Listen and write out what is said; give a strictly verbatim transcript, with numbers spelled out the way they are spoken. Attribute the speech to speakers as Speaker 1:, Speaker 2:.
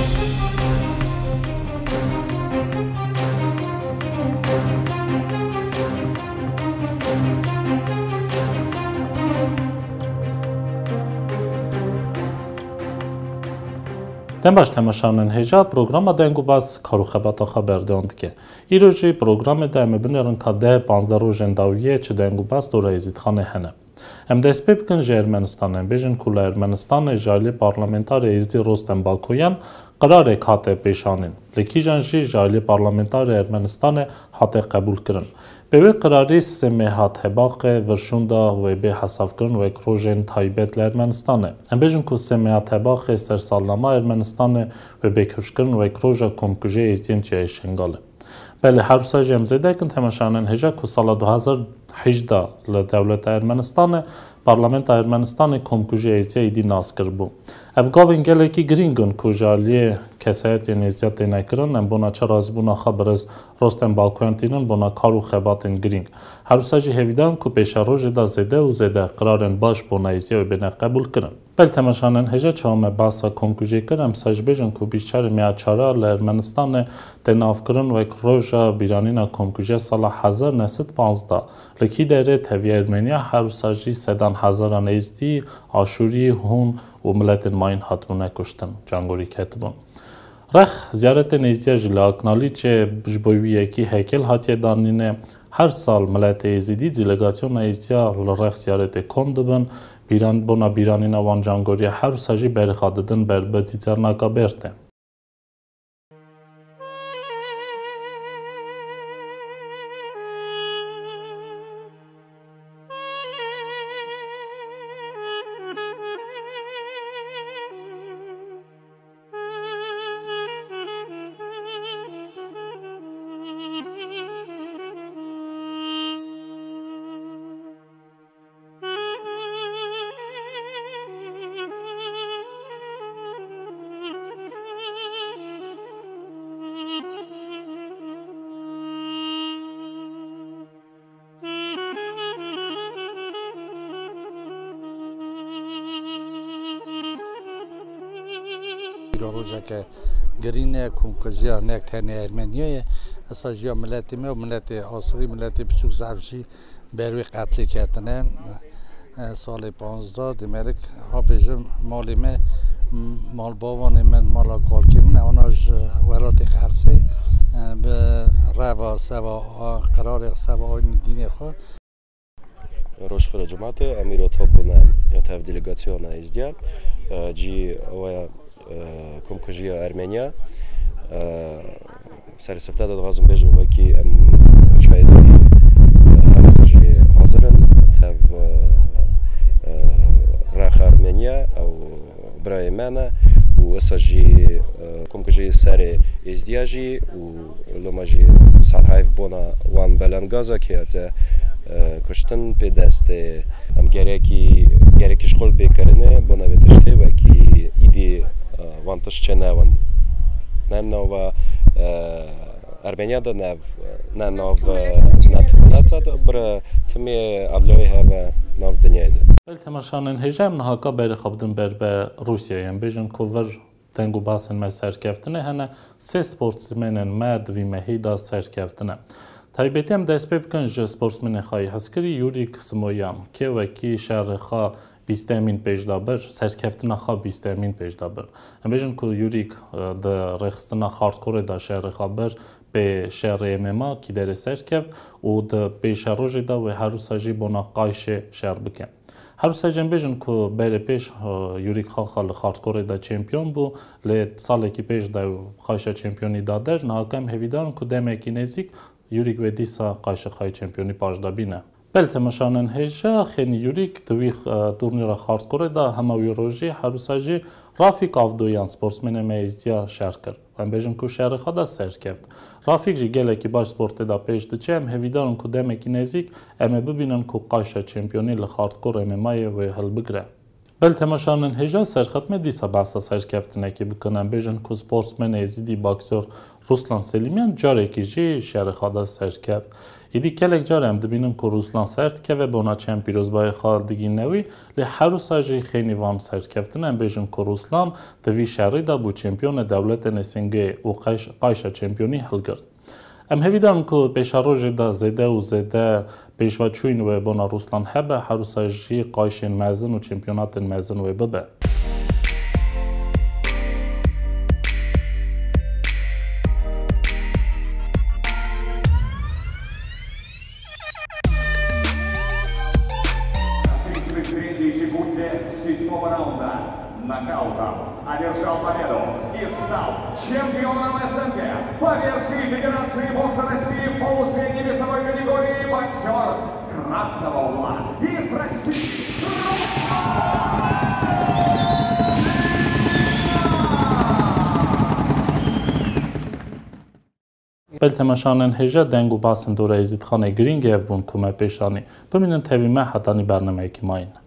Speaker 1: Դեմբաշ թեմաշանեն հեժա պրոգրամը Dengu Behs քարուխեբատա խաբերդոնդ կե։ Իրոջի պրոգրամը դայմը բներն կադե պանզդարոժեն դավիե չը Dengu Behs դորայզիտ խանը հենը։ Եմ դեսպեպ կն Երմենստան են բեժն քուլա Երմենստան է ժայլի պարլամենտար է իզդի Ռոստեմ Բաքոյան Qrar է քատե պեշանին։ Լեքի ժանժի ժայլի պարլամենտար է Երմենստան է հատե qəbul կրն։ Բևե qrarի սեմե հատ հեբաղ է վրշունդա վեբե հասավ կրն վե կրոժեն թայբետ Երմենստան է։ Եմ բեժն քու սեմե հատ հեբաղ է սեր սալնամա Երմենստան է վեբե քրշկրն վե կրոժա կոմկուժե իզդին չի է շենգալ է։ Բելը հարուսաժեմ զեդեկն թեմաշանեն հեժա քու սալա դու հազար հեժդա լդավլետ Երմենստան է Parlament Ermenistanı komkuje izdiya idi nas kırbu. Ev gavin geleki gringon kujaliye kesayet izdiya tenay kırın em bona çaraz buna xaberez Rostem Balkoyantinin bona karu xebatin gring. Harusaji hevidan ku peşaroje da zede u zede qraren baş bona izdiya bena qabul kırın. Bel temaşanen heja çame basa komkuje kırım sajbejin ku biçare mia çara Ermenistanı tenav kırın ve roja biranina komkuje sala hazar nesit panzda. Leki dere tevi Ermeniya harusaji sedan Hazaran ezdi, Aşuri, Hun و ملت ماین حتمونه کشتن جنگوری کتبون. رخ زیارت نزدیک جلوکنالی چه بجبویی کی هیکل هاتیه دانینه هر سال ملت ازدی دلگاسیون نزدیک لرخ زیارت کندبن بیران بنا بیرانینا وان جنگوری هر ساجی برخاددن بر بدیتر نکابرته.
Speaker 2: روزه که گرینه کومکزیا نکتنی ارمنیه اساجیا ملتی می و ملتی آسوری ملتی بچوک زفشی بروی قتل کردنه سال پانزده دیمرک ها بجم مالی می مال باوانی من مالا کالکی من اوناش ولاتی خرسی به روا سوا قرار سوا آین دینی خواه
Speaker 3: روشخور جماعت امیرات ها بونن یا تف دلگاسیون ازدیا جی و komkujiya Ermeniya serseftede dağızım bejim vaki em çayızdi mesajı hazırın tev rah Ermeniya ev brayemana u mesajı komkujiya seri izdiyacı u lomaji sarhayf bona wan belangaza ki ate kuştun pedeste em gereki gereki şkol bekarine bona vedişte vaki idi Vantaş çenevan. Ne nova Ermeniyada ne ne nov ne tevlata da bra tmi adloy hava nov dünyada.
Speaker 1: Bel temaşanın hejam nahaka beri xabdın berbe Rusya'ya bejin cover Dengu Behs'in me serkeftine hene se sportsmenin med vi mehida serkeftine. Taybetiyem despep kınj sportsmeni xay haskeri Yuri Kısmoyan ke ve ki şerxa بیستمین پیشدابر سرکفتنا خا بیستمین پیشدابر. امروزن که یوریک د رخستنا خاردکور دا شهر خبر به شهر امما کی در سرکفت و د پیشروجی دا و هروساجی بنا قایش شهر بکن. هروساجی امروزن که بر پیش یوریک خا خال خاردکور دا چمپیون بو ل سالی کی پیش دا قایش چمپیونی دادر ناکام هویدان که دمکی نزدیک یوریک و دیسا قایش خای چمپیونی پاجدابینه. بل تماشانن هجا خیلی یوریک توی تورنیر خاردکوره دا هماویروژی هروساجی رافیک آفدویان سپورتسمن میزدیا شهر کرد. من بچم که شهر خدا سر کرد. رافیک جی گله کی باش سپورت دا پیش دچه هم هویدارن که دمکی نزدیک ام ببینن که قایش چمپیونی لخاردکور ام مای و هل بگره. Beltemaşanın heja serxatme disa bahsa serkeftineki bükünen bejin ku sportsmen ezidi boksör Ruslan Selimyan careki ji şerixada serkeft. İdi kelek carem dibinin ku Ruslan sertke ve bona çem pirozbay xaldiginevi li harusa ji xenivan serkeftinen bejin ku Ruslan devi şerri da bu çempiyona devlete nesenge u qayşa çempiyoni hilgirt. Em hevidan ku peşarojê da zêde û zêde pêşveçûyên wê bona Ruslan hebe herusa jî qayşên mezin û çempionatên mezin wê bibe.
Speaker 4: тридцать третьей секунде седьмого раунда нокаутом одержал победу и стал чемпионом СНГ по версии Федерации бокса России в полусредней весовой категории боксер красного угла из России.
Speaker 1: Beltemaşanên heja Dengu Behsên dora Êzîdxanê giring ev bûn ku me pêşanî. Bimînin tevî me hetانî bernameyekî mayîn.